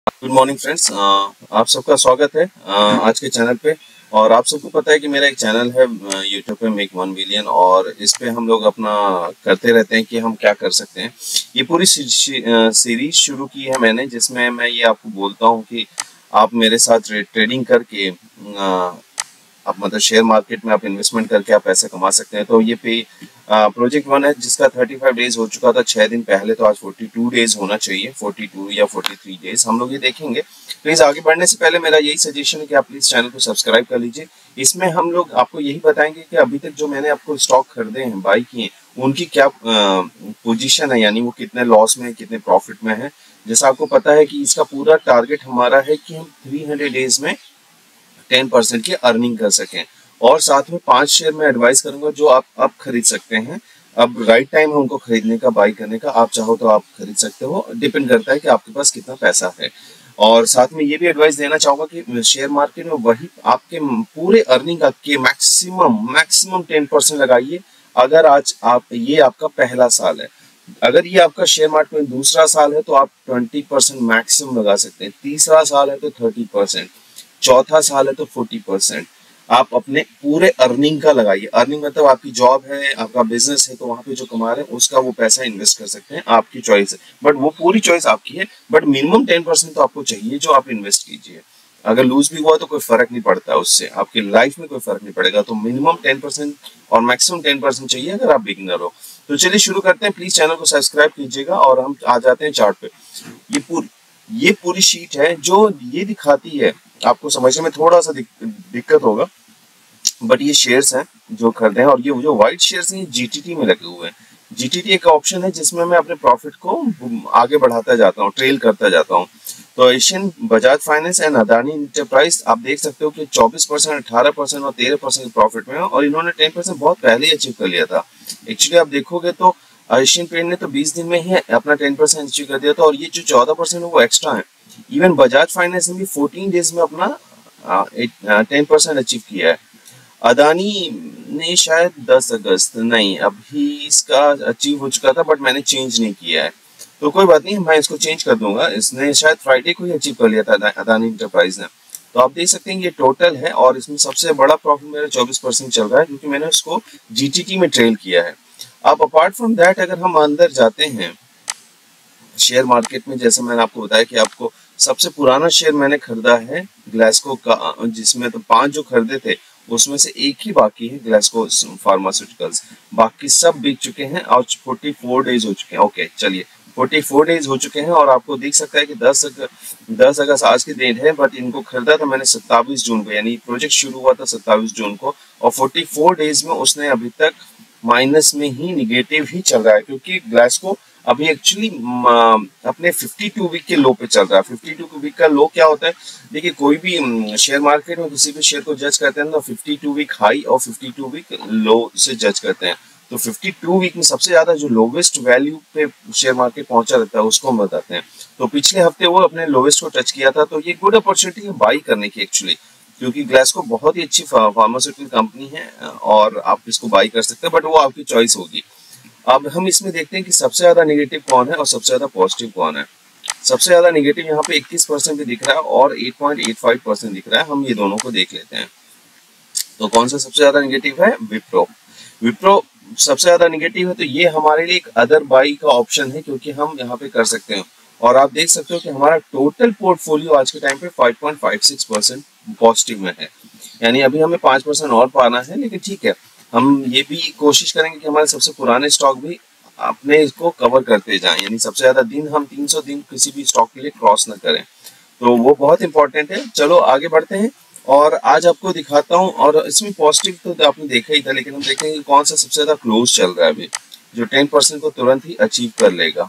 Good morning friends, आप सबका स्वागत है आज के चैनल पे। और आप सबको पता है कि मेरा एक चैनल है यूट्यूब पे मेक 1 बिलियन, और इस पे हम लोग अपना करते रहते हैं कि हम क्या कर सकते हैं। ये पूरी सीरीज शुरू की है मैंने, जिसमें मैं ये आपको बोलता हूँ कि आप मेरे साथ ट्रेडिंग करके आप मतलब शेयर मार्केट में आप इन्वेस्टमेंट करके आप पैसे कमा सकते हैं। तो ये पे प्रोजेक्ट 1 है जिसका 35 डेज हो चुका था 6 दिन पहले, तो आज 42 डेज होना चाहिए, 42 या 43 डेज हम लोग ये देखेंगे। प्लीज आगे बढ़ने से पहले मेरा यही सजेशन है कि आप प्लीज चैनल को सब्सक्राइब कर लीजिए। इसमें हम लोग आपको यही बताएंगे कि अभी तक जो मैंने आपको स्टॉक खरीदे हैं, बाई किए, उनकी क्या पोजीशन है, यानी वो कितने लॉस में है, कितने प्रॉफिट में है। जैसा आपको पता है कि इसका पूरा टारगेट हमारा है कि हम 300 डेज में 10% की अर्निंग कर सकें। और साथ में 5 शेयर में एडवाइस करूंगा जो आप अब खरीद सकते हैं। अब राइट टाइम है उनको खरीदने का, बाई करने का। आप चाहो तो आप खरीद सकते हो, डिपेंड करता है कि आपके पास कितना पैसा है। और साथ में ये भी एडवाइस देना चाहूंगा कि शेयर मार्केट में वही आपके पूरे अर्निंग के मैक्सिमम 10% लगाइए। अगर आज आप ये आपका पहला साल है, अगर ये आपका शेयर मार्केट में दूसरा साल है तो आप 20% मैक्सिमम लगा सकते हैं, तीसरा साल है तो 30%, चौथा साल है तो 40%। आप अपने पूरे अर्निंग का लगाइए। अर्निंग मतलब आपकी जॉब है, आपका बिजनेस है, तो वहां पे जो कमा रहे हैं उसका वो पैसा इन्वेस्ट कर सकते हैं, आपकी चॉइस है। बट वो पूरी चॉइस आपकी है, बट मिनिमम 10% तो आपको चाहिए जो आप इन्वेस्ट कीजिए। अगर लूज भी हुआ तो कोई फर्क नहीं पड़ता, उससे आपकी लाइफ में कोई फर्क नहीं पड़ेगा। तो मिनिमम 10% और मैक्सिमम 10% चाहिए अगर आप बिगिनर हो। तो चलिए शुरू करते हैं। प्लीज चैनल को सब्सक्राइब कीजिएगा और हम आ जाते हैं चार्ट पे। ये पूरी शीट है जो ये दिखाती है, आपको समझने में थोड़ा सा दिक्कत होगा, बट ये शेयर्स हैं जो खरीदे हैं। और ये जो व्हाइट शेयर्स हैं जीटीटी में लगे हुए हैं। जीटीटी एक ऑप्शन है जिसमें मैं अपने प्रॉफिट को आगे बढ़ाता जाता हूँ, ट्रेल करता जाता हूँ। तो Asian, Bajaj finance and Adani enterprise आप देख सकते हो कि 24%, 18% और 13% प्रॉफिट में है, और इन्होंने 10% बहुत पहले ही अचीव कर लिया था। एक्चुअली आप देखोगे तो एशियन पेंट ने तो 20 दिन में ही अपना 10% अचीव कर दिया था, और ये जो 14% है वो एक्स्ट्रा है। इवन बजाज फाइनेंस ने भी 14 डेज में अपना 10% अचीव किया है। अदानी ने शायद 10 अगस्त, नहीं अभी इसका अचीव हो चुका था, बट मैंने चेंज नहीं किया है, तो कोई बात नहीं, मैं इसको चेंज कर दूंगा। इसने शायद फ्राइडे को ही अचीव कर लिया था अदानी इंटरप्राइज ने। तो आप देख सकते हैं ये टोटल है, और इसमें सबसे बड़ा प्रॉफिट मेरा 24% चल रहा है, क्योंकि मैंने उसको जीटीटी में ट्रेल किया है। अब अपार्ट फ्रॉम दैट अगर हम अंदर जाते हैं शेयर मार्केट में, जैसे मैंने आपको बताया कि आपको सबसे पुराना शेयर मैंने खरीदा है ग्लासको का, जिसमें तो 5 जो खरीदे थे उसमें से एक ही बाकी है, ग्लासको फार्मास्यूटिकल्स। बाकी सब बिक चुके हैं और 44 डेज हो चुके हैं। ओके चलिए, 44 डेज हो चुके हैं, और आपको दिख सकता है कि 10 अगस्त आज की डेट है, बट इनको खरीदा था मैंने 27 जून को, यानी प्रोजेक्ट शुरू हुआ था 27 जून को, और 44 डेज में उसने अभी तक माइनस में ही, निगेटिव ही चल रहा है, क्योंकि ग्लासको अभी एक्चुअली अपने 52 वीक के लो पे चल रहा है। 52 वीक का लो क्या होता है? देखिए, कोई भी शेयर मार्केट में किसी भी शेयर को जज करते हैं तो 52 वीक हाई और 52 वीक लो से जज करते हैं। तो 52 वीक में सबसे ज्यादा जो लोवेस्ट वैल्यू पे शेयर मार्केट पहुंचा रहता है उसको हम बताते हैं। तो पिछले हफ्ते वो अपने लोवेस्ट को टच किया था, तो ये गुड अपॉर्चुनिटी है बाई करने की एक्चुअली, क्योंकि ग्लासको बहुत ही अच्छी फार्मास्यूटिकल कंपनी है, और आप इसको बाई कर सकते हैं, बट वो आपकी चॉइस होगी। अब हम इसमें देखते हैं कि सबसे ज्यादा नेगेटिव कौन है और सबसे ज्यादा पॉजिटिव कौन है। सबसे ज्यादा नेगेटिव यहाँ पे 21% भी दिख रहा है और 8.85% दिख रहा है। हम ये दोनों को देख लेते हैं। तो कौन सा सबसे ज्यादा नेगेटिव है? विप्रो। विप्रो सबसे ज्यादा नेगेटिव है, तो ये हमारे लिए एक अदर बाई का ऑप्शन है, क्योंकि हम यहाँ पे कर सकते हैं। और आप देख सकते हो कि हमारा टोटल पोर्टफोलियो आज के टाइम पे 5.56% पॉजिटिव में है, यानी अभी हमें 5% और पाना है, लेकिन ठीक है, हम ये भी कोशिश करेंगे कि हमारे सबसे पुराने स्टॉक भी अपने इसको कवर करते जाएं, यानी सबसे ज्यादा दिन हम 300 दिन किसी भी स्टॉक के लिए क्रॉस न करें। तो वो बहुत इंपॉर्टेंट है। चलो आगे बढ़ते हैं, और आज आपको दिखाता हूँ। और इसमें पॉजिटिव तो आपने देखा ही था, लेकिन हम देखेंगे कौन सा सबसे ज्यादा क्लोज चल रहा है अभी, जो 10% को तुरंत ही अचीव कर लेगा।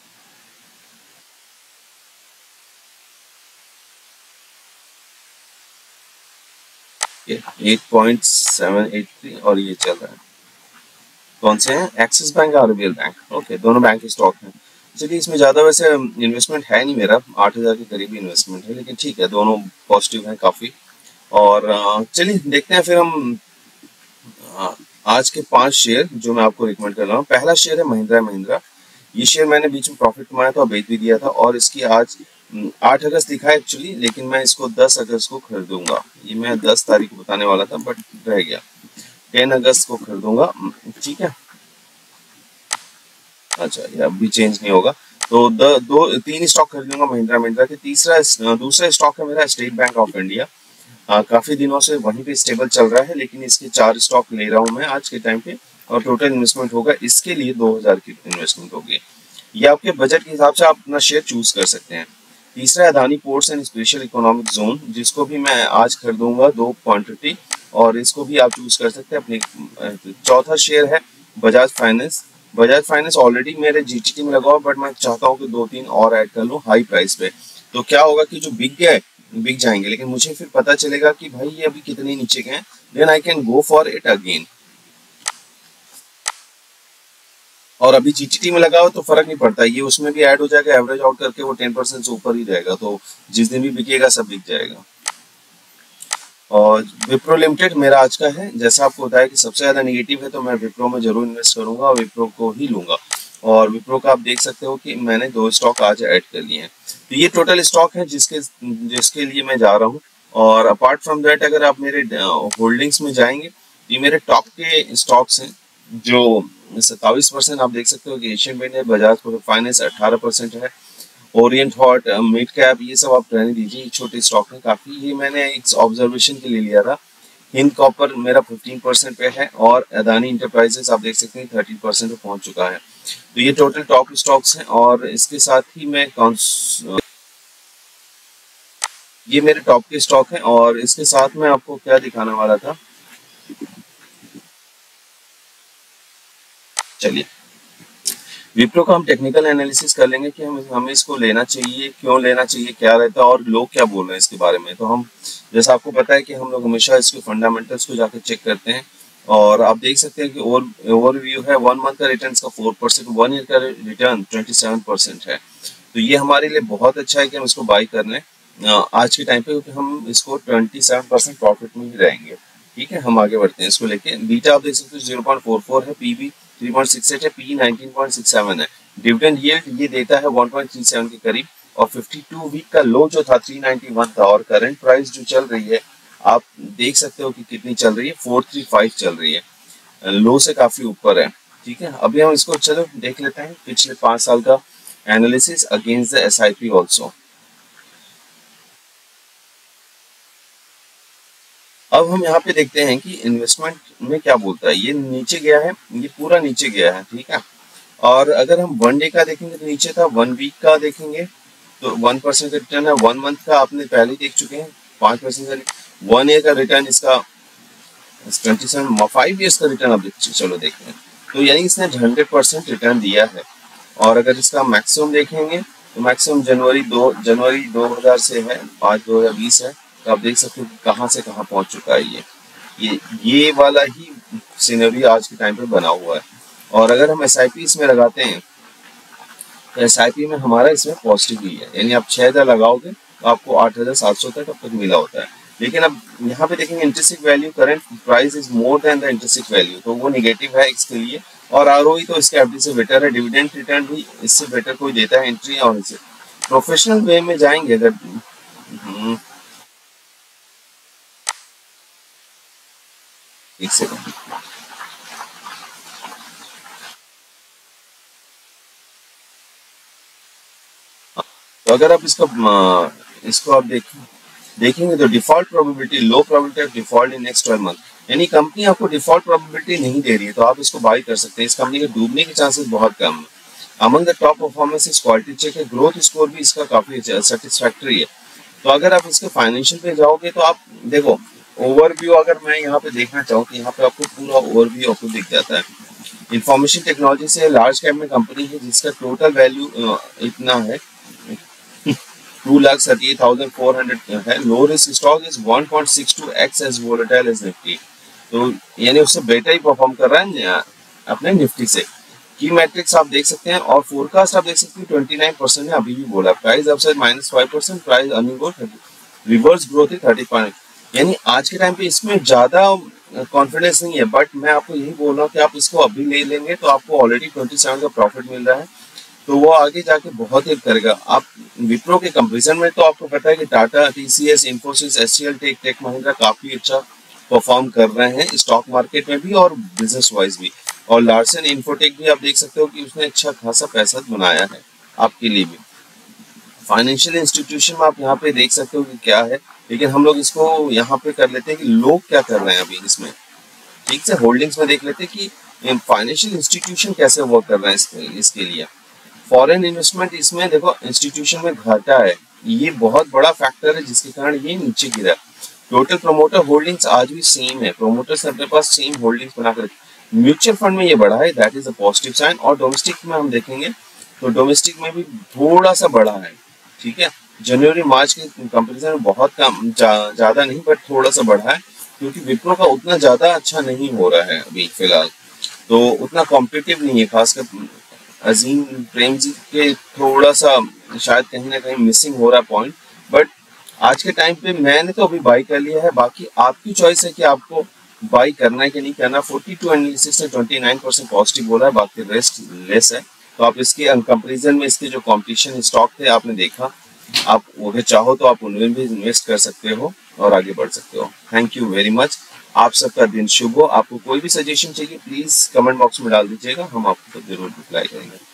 8.783 और ये चल रहा है। कौन से हैं? Axis bank, RBL bank. Okay, दोनों बैंक के स्टॉक हैं। चलिए, इसमें ज़्यादा वैसे इन्वेस्टमेंट है नहीं मेरा, 8,000 के करीब इन्वेस्टमेंट है, लेकिन ठीक है, दोनों पॉजिटिव हैं काफ़ी। और चलिए देखते हैं फिर हम आज के 5 शेयर जो मैं आपको रिकमेंड कर रहा हूँ। पहला शेयर है महिंद्रा महिंद्रा। ये शेयर मैंने बीच में प्रॉफिट कमाया था और बेच भी दिया था, और इसकी आज 8 अगस्त लिखा है एक्चुअली, लेकिन मैं इसको 10 अगस्त को खरीदूंगा। ये मैं 10 तारीख को बताने वाला था बट रह गया, 10 अगस्त को खरीदूंगा। ठीक है, अच्छा ये अब भी चेंज नहीं होगा। तो तीन स्टॉक खरीदूंगा महिंद्रा महिंद्रा के। दूसरा स्टॉक है मेरा स्टेट बैंक ऑफ इंडिया। काफी दिनों से वहीं पे स्टेबल चल रहा है, लेकिन इसके 4 स्टॉक ले रहा हूं मैं आज के टाइम पे, और टोटल इन्वेस्टमेंट होगा इसके लिए 2000 की इन्वेस्टमेंट होगी। ये आपके बजट के हिसाब से आप अपना शेयर चूज कर सकते हैं। तीसरा है Adani ports and special economic zone, जिसको भी मैं आज खरीदूंगा 2 क्वांटिटी, और इसको भी आप चूज कर सकते हैं अपने। चौथा शेयर है Bajaj finance. Bajaj finance already मेरे जीटीटी में लगा हुआ, बट मैं चाहता हूँ कि 2-3 और ऐड कर लूँ हाई प्राइस पे। तो क्या होगा कि जो बिक गए बिक जाएंगे, लेकिन मुझे फिर पता चलेगा कि भाई ये अभी कितने नीचे गए, then I can go for it again. और अभी जीटीटी में लगा हो तो फर्क नहीं पड़ता, ये उसमें भी ऐड हो जाएगा, एवरेज आउट करके वो 10% से ऊपर ही रहेगा, तो जिस दिन भी बिकेगा सब बिक जाएगा। और विप्रो लिमिटेड मेरा आज का है। जैसा आपको बताया कि सबसे ज्यादा निगेटिव है, तो मैं विप्रो में जरूर इन्वेस्ट करूंगा और विप्रो को ही लूंगा। और विप्रो का आप देख सकते हो कि मैंने 2 स्टॉक आज ऐड कर लिए हैं। तो ये टोटल स्टॉक है जिसके लिए मैं जा रहा हूँ। और अपार्ट फ्रॉम दैट अगर आप मेरे होल्डिंग्स में जाएंगे, ये मेरे टॉप के स्टॉक्स हैं जो 27% आप देख सकते हो कि एशियन पेंट है, बजाज फाइनेंस 18% है, ओरिएंट हॉट, मिड कैप, ये सब आप रहने दीजिए, छोटे स्टॉक है काफी। ये मैंने एक ऑब्जर्वेशन के लिए लिया था। हिंद कॉपर मेरा 15% पे है, और अदानी इंटरप्राइजेस आप देख सकते हैं 13% पे पहुंच चुका है। तो ये टोटल टॉप स्टॉक्स हैं। और इसके साथ ही मैं ये मेरे टॉप के स्टॉक हैं, और इसके साथ में आपको क्या दिखाने वाला था, चलिए विप्रो का हम टेक्निकल एनालिसिस कर लेंगे कि हमें इसको लेना चाहिए, क्यों लेना चाहिए, क्या रहता है और लोग क्या बोल रहे हैं इसके बारे में। तो हम, जैसा आपको पता है कि हम लोग हमेशा इसके फंडामेंटल्स को जाकर चेक करते हैं। और आप देख सकते हैं कि ओवरव्यू है, 1 मंथ का रिटर्न का 4%, 1 ईयर का रिटर्न 27% है। तो ये हमारे लिए बहुत अच्छा है कि हम इसको बाई कर लें आज के टाइम पे, क्योंकि हम इसको 27% प्रॉफिट में ही रहेंगे। ठीक है, हम आगे बढ़ते हैं इसको लेके। बीटा आप देख सकते हो 0.44 है, पीबी 3.68 है, पी 19.67 है। डिविडेंड यील्ड ये देता है 1.37 के करीब। और 52 वीक का लो जो था 391 था, और करंट प्राइस जो चल रही है आप देख सकते हो कि कितनी चल रही है, 435 चल रही है, लो से काफी ऊपर है। ठीक है, अभी हम इसको चलो देख लेते हैं पिछले 5 साल का analysis against the SIP also. अब हम यहाँ पे देखते हैं कि इन्वेस्टमेंट में क्या बोलता है। ये नीचे गया है, ये पूरा नीचे गया है। ठीक है, और अगर हम 1 डे का देखेंगे तो नीचे था, 1 वीक का देखेंगे तो 1% का रिटर्न है, 1 मंथ का आपने पहले ही देख चुके हैं 5% का, 1 ईयर का रिटर्न इसका 27, 5 ईयर्स का रिटर्न अब चलो देखते हैं। तो यानी इसने 100% रिटर्न दिया है। और अगर इसका मैक्सिमम देखेंगे तो मैक्सिमम जनवरी 2000 से है, आज 2020 है। तो आप देख सकते हो कि कहाँ से कहाँ पहुंच चुका है ये वाला ही सिनेरियो आज के टाइम पे बना हुआ है। और अगर हम एसआईपी इसमें लगाते हैं तो एसआईपी में हमारा इसमें पॉजिटिव ही है, यानी आप 6000 लगाओगे तो आपको 8700 तक अब तक मिला होता है। लेकिन अब यहाँ पे देखेंगे intrinsic value, current price is more than the intrinsic value, तो वो निगेटिव है इसके लिए। और आरओई तो इसके एफडी से बेटर है, डिविडेंड रिटर्न भी इससे बेटर कोई देता है एंट्री। और इसे प्रोफेशनल वे में जाएंगे अगर एक सेकंड, तो अगर आप इसको आप देखेंगे तो default probability, low probability of default in next 12 month, यानी कंपनी आपको डिफॉल्ट प्रोबेबिलिटी नहीं दे रही है, तो आप इसको बाई कर सकते हैं। इस कंपनी के डूबने के चांसेस बहुत कम है। Among the top performance is quality check है, ग्रोथ स्कोर भी इसका काफी सेटिस्फैक्टरी है। तो अगर आप इसके फाइनेंशियल पे जाओगे तो आप देखो ओवरव्यू, अगर मैं यहाँ पे देखना चाहूँ तो यहाँ पे आपको पूरा ओवरव्यू आपको दिख जाता है। इंफॉर्मेशन टेक्नोलॉजी से लार्ज कैप में कंपनी है जिसका टोटल वैल्यू इतना है 2,38,400 है। Low risk stock is 1.62x as volatile as Nifty, तो यानी उससे बेटर ही परफॉर्म कर रहा है अपने निफ्टी से। की मैट्रिक्स आप देख सकते हैं और फोरकास्ट आप देख सकते हैं 29% है, अभी भी बोला। Price upside -5%, price earning growth, reverse growth है 30%। यानी आज के टाइम पे इसमें ज्यादा कॉन्फिडेंस नहीं है, बट मैं आपको यही बोल रहा हूँ कि आप इसको अभी ले लेंगे तो आपको ऑलरेडी 27 का प्रॉफिट मिल रहा है। तो वो आगे जाके बहुत हेल्प करेगा। आप विप्रो के कंपैरिजन में तो आपको पता है कि Tata, TCS, Infosys, HCL, tech Mahindra काफी अच्छा परफॉर्म कर रहे हैं स्टॉक मार्केट में भी और बिजनेस वाइज भी। और लार्सन इन्फोटेक भी आप देख सकते हो कि उसने अच्छा खासा पैसा बनाया है आपके लिए भी। फाइनेंशियल इंस्टीट्यूशन में आप यहाँ पे देख सकते हो कि क्या है, लेकिन हम लोग इसको यहाँ पे कर लेते हैं कि लोग क्या कर रहे हैं अभी इसमें। ठीक से होल्डिंग्स में देख लेते हैं कि फाइनेंशियल इंस्टीट्यूशन कैसे वर्क कर रहे हैं इसके लिए। फॉरेन इन्वेस्टमेंट इसमें देखो इंस्टीट्यूशन में घाटा है, ये बहुत बड़ा फैक्टर है जिसके कारण ये नीचे गिरा। टोटल प्रोमोटर होल्डिंग्स आज भी सेम है, प्रोमोटर्स अपने पास सेम होल्डिंग्स बनाकर। म्यूचुअल फंड में ये बढ़ा है, that is a positive sign. और डोमेस्टिक में हम देखेंगे तो डोमेस्टिक में भी थोड़ा सा बढ़ा है। ठीक है, जनवरी मार्च के कंपैरिजन में बहुत कम, ज्यादा नहीं बट थोड़ा सा बढ़ा है, क्योंकि विप्रो का उतना ज्यादा अच्छा नहीं हो रहा है अभी फिलहाल, तो उतना कॉम्पिटिटिव नहीं है। खासकर अजीम प्रेम जी के थोड़ा सा शायद कहीं ना कहीं मिसिंग हो रहा है पॉइंट। बट आज के टाइम पे मैंने तो अभी बाई कर लिया है, बाकी आपकी चॉइस है कि आपको बाई करना है कि नहीं करना। 42 एनालिसिस ने 29% पॉजिटिव बोला है, बाकी रेस्ट लेस है। तो आप इसके कंपैरिजन में इसके जो कॉम्पिटिशन स्टॉक थे आपने देखा, आप अगर चाहो तो आप उनमें भी इन्वेस्ट कर सकते हो और आगे बढ़ सकते हो। थैंक यू वेरी मच, आप सबका दिन शुभ हो। आपको कोई भी सजेशन चाहिए प्लीज कमेंट बॉक्स में डाल दीजिएगा, हम आपको जरूर रिप्लाई करेंगे।